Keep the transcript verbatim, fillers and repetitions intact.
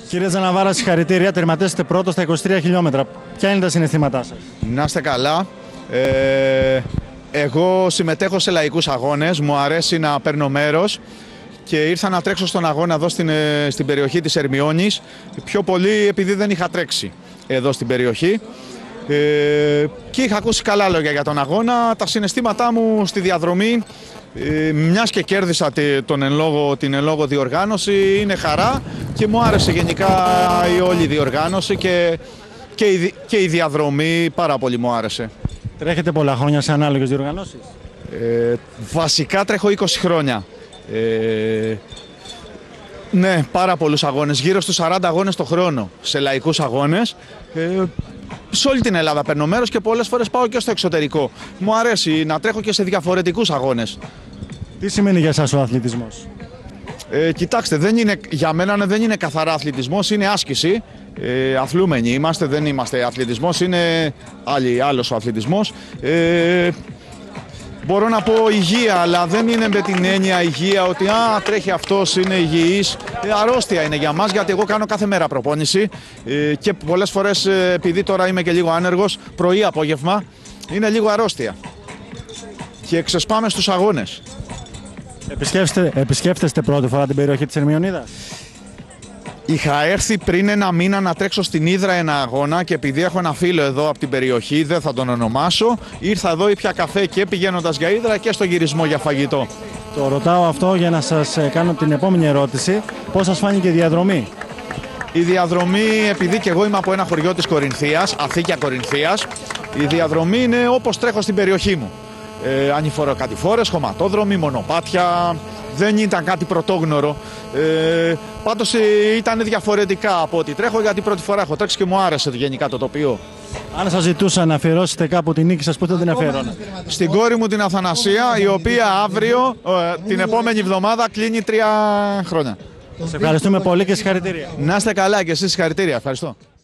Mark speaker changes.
Speaker 1: Κύριε Τζαναβάρα, συγχαρητήρια. Τερματίσετε πρώτο στα είκοσι τρία χιλιόμετρα. Ποια είναι τα συναισθήματά σας?
Speaker 2: Να είστε καλά. Ε, εγώ συμμετέχω σε λαϊκούς αγώνες. Μου αρέσει να παίρνω μέρος και ήρθα να τρέξω στον αγώνα εδώ στην, στην περιοχή της Ερμιώνης. Πιο πολύ επειδή δεν είχα τρέξει εδώ στην περιοχή. Ε, και είχα ακούσει καλά λόγια για τον αγώνα. Τα συναισθήματά μου στη διαδρομή, ε, μιας και κέρδισα τον εν λόγω, την εν λόγω διοργάνωση, είναι χαρά και μου άρεσε γενικά η όλη διοργάνωση και, και, η, και η διαδρομή πάρα πολύ μου άρεσε.
Speaker 1: Τρέχετε πολλά χρόνια σε ανάλογες διοργανώσεις?
Speaker 2: Ε, βασικά τρέχω είκοσι χρόνια. Ε, ναι, πάρα πολλούς αγώνες, γύρω στους σαράντα αγώνες το χρόνο σε λαϊκούς αγώνες. Ε, σε όλη την Ελλάδα παίρνω μέρος και πολλές φορές πάω και στο εξωτερικό. Μου αρέσει να τρέχω και σε διαφορετικούς αγώνες.
Speaker 1: Τι σημαίνει για εσάς ο αθλητισμός?
Speaker 2: Ε, κοιτάξτε, δεν είναι, για μένα δεν είναι καθαρά αθλητισμός, είναι άσκηση. Ε, αθλούμενοι είμαστε, δεν είμαστε αθλητισμός, είναι άλλη, άλλος ο αθλητισμός. Ε, Μπορώ να πω υγεία, αλλά δεν είναι με την έννοια υγεία ότι α, τρέχει αυτός, είναι υγιής. Ε, αρρώστια είναι για μας, γιατί εγώ κάνω κάθε μέρα προπόνηση ε, και πολλές φορές, ε, επειδή τώρα είμαι και λίγο άνεργος, πρωί-απόγευμα, είναι λίγο αρρώστια. Και ξεσπάμε στους αγώνες.
Speaker 1: Επισκέφτεστε, επισκέφτεστε πρώτη φορά την περιοχή της Ερμιονίδας?
Speaker 2: Είχα έρθει πριν ένα μήνα να τρέξω στην Ύδρα ένα αγώνα και επειδή έχω ένα φίλο εδώ από την περιοχή, δεν θα τον ονομάσω, ήρθα εδώ, ήπια καφέ και πηγαίνοντας για Ύδρα και στο γυρισμό για φαγητό.
Speaker 1: Το ρωτάω αυτό για να σας κάνω την επόμενη ερώτηση. Πώς σας φάνηκε η διαδρομή?
Speaker 2: Η διαδρομή, επειδή και εγώ είμαι από ένα χωριό της Κορινθίας, Αθήκια Κορινθίας, η διαδρομή είναι όπως τρέχω στην περιοχή μου. Ε, ανηφοροκατηφόρες, χωματόδρομοι, μονοπάτια, δεν ήταν κάτι πρωτόγνωρο. Ε, πάντως ε, ήταν διαφορετικά από ό,τι τρέχω, γιατί πρώτη φορά έχω τρέξει και μου άρεσε γενικά το τοπίο.
Speaker 1: Αν σας ζητούσα να αφιερώσετε κάπου την νίκη σας, πού θα την αφιερώνετε?
Speaker 2: Στην κόρη μου την Αθανασία, η οποία αύριο, ε, την επόμενη εβδομάδα, κλείνει τρία χρόνια.
Speaker 1: Σε ευχαριστούμε πολύ και συγχαρητήρια.
Speaker 2: Να είστε καλά και εσείς, συγχαρητήρια. Ευχαριστώ.